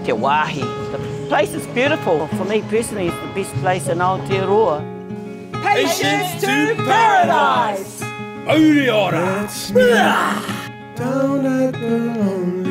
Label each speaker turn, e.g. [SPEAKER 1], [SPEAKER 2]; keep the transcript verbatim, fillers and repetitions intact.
[SPEAKER 1] Te Wāhi. The place is beautiful. For me personally, it's the best place in Aotearoa.
[SPEAKER 2] Patience to paradise!
[SPEAKER 3] Auri ora!
[SPEAKER 4] Down at the lonely